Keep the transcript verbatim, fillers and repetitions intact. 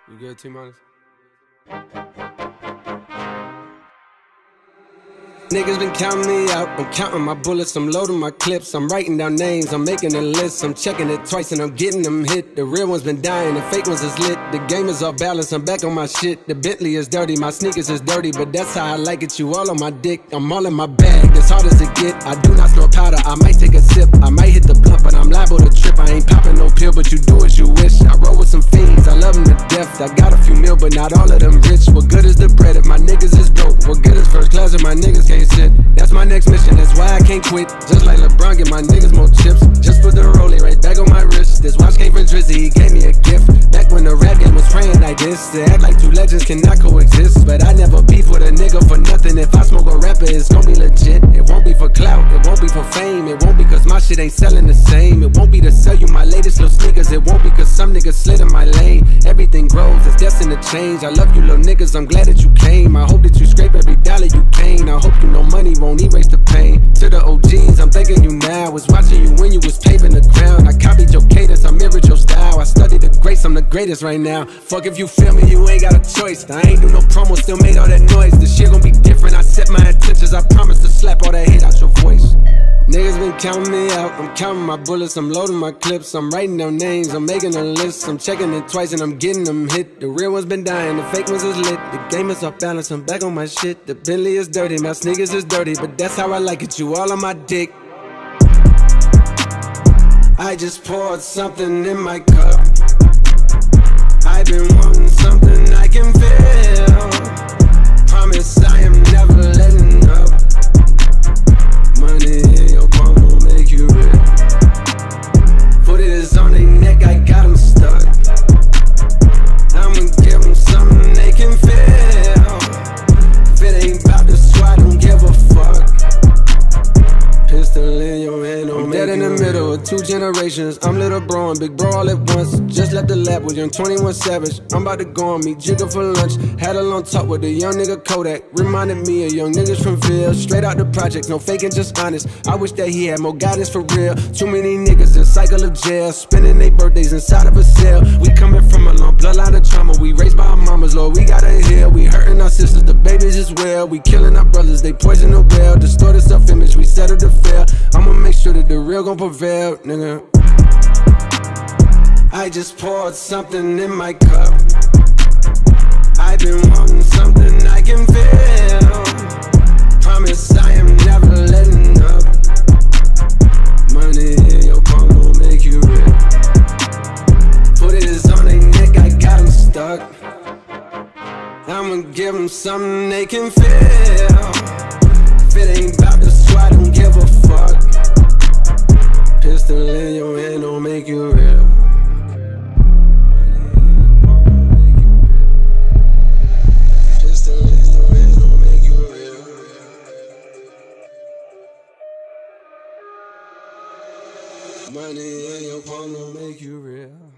You good, T-Minus? Niggas been counting me out, I'm counting my bullets, I'm loading my clips, I'm writing down names, I'm making a list, I'm checking it twice and I'm getting them hit. The real ones been dying, the fake ones is lit, the game is off balance, I'm back on my shit. The Bentley is dirty, my sneakers is dirty, but that's how I like it, you all on my dick. I'm all in my bag, as hard as it get, I do not snort powder, I might take a sip, I might hit the blunt, but I'm liable to trip. I ain't popping no pill, but you do as you wish. I roll with some fiends, I love them to death, I got a few mil, but not all of them rich. What good is the bread if my niggas is broke? What good is first class if my niggas can't sit? That's my next mission, that's why I can't quit. Just like LeBron, get my niggas more chips. Just put the rollie right back on my wrist. This watch came from Drizzy, he gave me a gift. Back when the rap game was praying like this. They act like two legends cannot coexist. But I never beef with a nigga for nothing. If I smoke a rapper, it's gon' be legit. It won't be for clout, it won't be for fame. It won't be cause my shit ain't selling the same. It won't be to sell you my latest little sneakers. It won't be cause some niggas slid in my lane. Everything grows, it's destined to change. I love you little niggas, I'm glad that you came. I hope that you scrape every dollar you gain. I hope you know money won't erase the pain. To the O Gs, I'm thanking you now. Was watching you when you was paving the ground. I copied your cadence, I mirrored your style. I studied the greats, I'm the greatest right now. Fuck if you feel me, you ain't got a choice. I ain't do no promo, still made all that noise. This shit gon' be different, I set my intentions. I promise to slap all that hate out your voice. Niggas been counting me out, I'm counting my bullets, I'm loading my clips, I'm writing down names, I'm making a list, I'm checking it twice and I'm getting them hit. The real ones been dying, the fake ones is lit, the game is off balance, I'm back on my shit. The Bentley is dirty, my sneakers is dirty, but that's how I like it, you all on my dick. I just poured something in my cup, I've been wanting something I can feel. Promise I am never letting up. Money in your palm will make you real. Foot is on their neck, I got them stuck. I'ma give them something they can feel. If it ain't about the squad, don't give a fuck. Pistol in your hand, I'm dead in the middle of two generations. I'm little bro and big bro all at once. Just left the lab with young twenty-one Savage. I'm about to go on meet Jigga for lunch. Had a long talk with a young nigga Kodak. Reminded me of young niggas from Ville. Straight out the project, no faking, just honest. I wish that he had more guidance for real. Too many niggas in cycle of jail, spending their birthdays inside of a cell. We coming from a long bloodline of trauma. We raised by our mamas, Lord, we gotta heal. We hurting our sisters, the babies as well. We killing our brothers, they poison the well. Distorted self-image, we settle to fail. I'ma make sure that the real gon' prevail, nigga. I just poured something in my cup, I've been wanting something I can feel. Promise I am never letting up. Money in your palm will make you real. Foot is on their neck, I got them stuck. I'ma give them something they can feel. If it ain't about the squad, don't give a fuck. Pistol in your hand don't make you real. Pistol in your hand don't make you real. Money in your palm don't make you real.